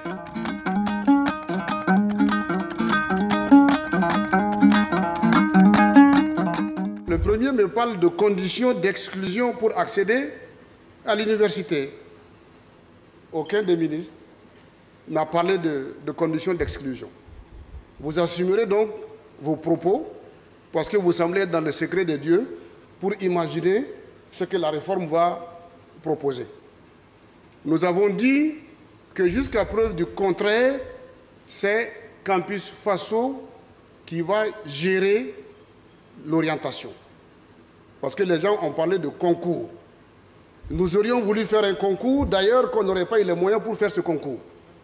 Le premier me parle de conditions d'exclusion pour accéder à l'université. Aucun des ministres n'a parlé de conditions d'exclusion. Vous assumerez donc vos propos parce que vous semblez être dans le secret de Dieu pour imaginer ce que la réforme va proposer. Nous avons dit que jusqu'à preuve du contraire, c'est Campus Faso qui va gérer l'orientation. Parce que les gens ont parlé de concours. Nous aurions voulu faire un concours, d'ailleurs qu'on n'aurait pas eu les moyens pour faire ce concours.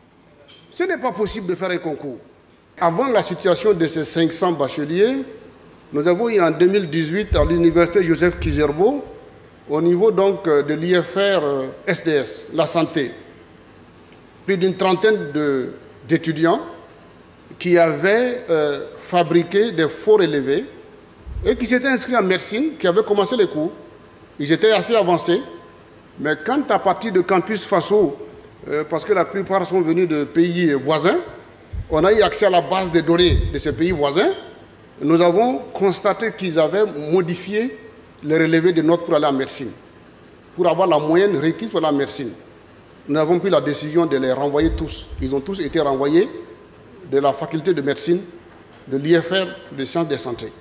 Ce n'est pas possible de faire un concours. Avant la situation de ces 500 bacheliers, nous avons eu en 2018 à l'université Joseph Kizerbo, au niveau donc de l'IFR SDS, la santé, plus d'une trentaine d'étudiants qui avaient fabriqué des faux relevés et qui s'étaient inscrits en médecine, qui avaient commencé les cours. Ils étaient assez avancés, mais quand à partir de Campus Faso, parce que la plupart sont venus de pays voisins, on a eu accès à la base des données de ces pays voisins, nous avons constaté qu'ils avaient modifié les relevés de notes pour aller en médecine, pour avoir la moyenne requise pour la médecine. Nous avons pris la décision de les renvoyer tous. Ils ont tous été renvoyés de la faculté de médecine, de l'IFR, des sciences de santé.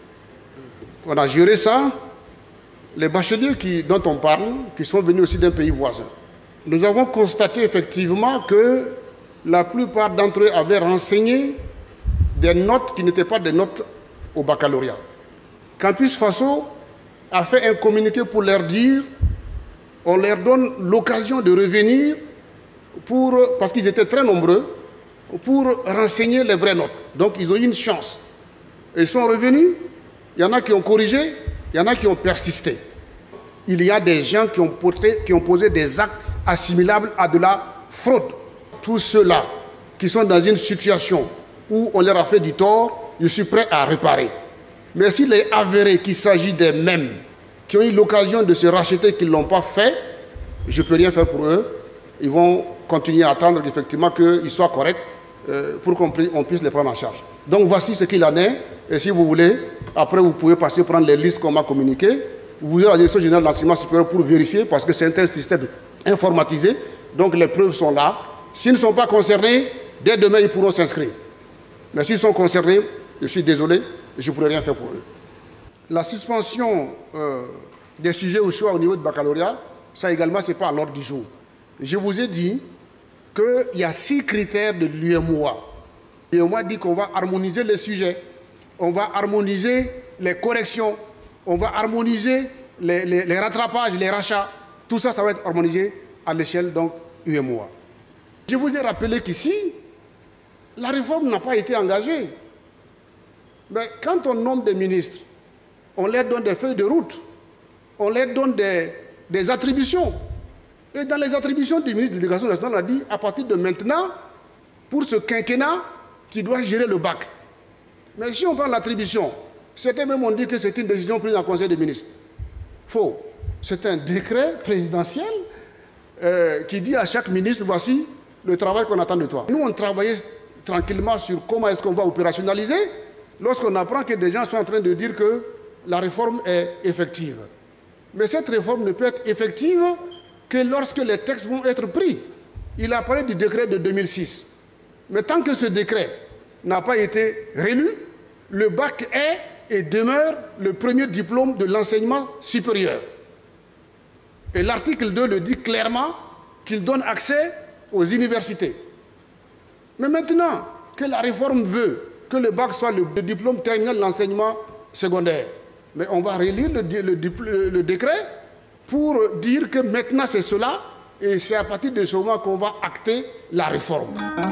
On a géré ça. Les bacheliers dont on parle, qui sont venus aussi d'un pays voisin, nous avons constaté effectivement que la plupart d'entre eux avaient renseigné des notes qui n'étaient pas des notes au baccalauréat. Campus Faso a fait un communiqué pour leur dire, on leur donne l'occasion de revenir parce qu'ils étaient très nombreux, pour renseigner les vraies notes. Donc ils ont eu une chance. Ils sont revenus, il y en a qui ont corrigé, il y en a qui ont persisté. Il y a des gens qui ont posé des actes assimilables à de la fraude. Tous ceux-là qui sont dans une situation où on leur a fait du tort, je suis prêt à réparer. Mais s'il est avéré qu'il s'agit des mêmes qui ont eu l'occasion de se racheter, qui ne l'ont pas fait, je ne peux rien faire pour eux. Ils vont continuer à attendre effectivement qu'ils soient corrects pour qu'on puisse les prendre en charge. Donc voici ce qu'il en est. Et si vous voulez, après vous pouvez passer prendre les listes qu'on m'a communiquées. Vous irez à la Direction générale de l'enseignement supérieur pour vérifier parce que c'est un système informatisé. Donc les preuves sont là. S'ils ne sont pas concernés, dès demain ils pourront s'inscrire. Mais s'ils sont concernés, je suis désolé, je ne pourrai rien faire pour eux. La suspension des sujets au choix au niveau du baccalauréat, ça également, ce n'est pas à l'ordre du jour. Je vous ai dit qu'il y a 6 critères de l'UEMOA. L'UEMOA dit qu'on va harmoniser les sujets, on va harmoniser les corrections, on va harmoniser les rattrapages, les rachats. Tout ça, ça va être harmonisé à l'échelle donc UEMOA. Je vous ai rappelé qu'ici, la réforme n'a pas été engagée. Mais quand on nomme des ministres, on leur donne des feuilles de route, on leur donne des attributions. Et dans les attributions du ministre de l'Éducation nationale, on a dit, à partir de maintenant, pour ce quinquennat, tu dois gérer le bac. Mais si on prend l'attribution, certains même ont dit que c'est une décision prise en Conseil des ministres. Faux. C'est un décret présidentiel qui dit à chaque ministre, voici le travail qu'on attend de toi. Nous, on travaillait tranquillement sur comment est-ce qu'on va opérationnaliser lorsqu'on apprend que des gens sont en train de dire que la réforme est effective. Mais cette réforme ne peut être effective que lorsque les textes vont être pris. Il a parlé du décret de 2006. Mais tant que ce décret n'a pas été rélu, le bac est et demeure le premier diplôme de l'enseignement supérieur. Et l'article 2 le dit clairement qu'il donne accès aux universités. Mais maintenant que la réforme veut que le bac soit le diplôme terminal de l'enseignement secondaire, mais on va relire le décret pour dire que maintenant c'est cela et c'est à partir de ce moment qu'on va acter la réforme.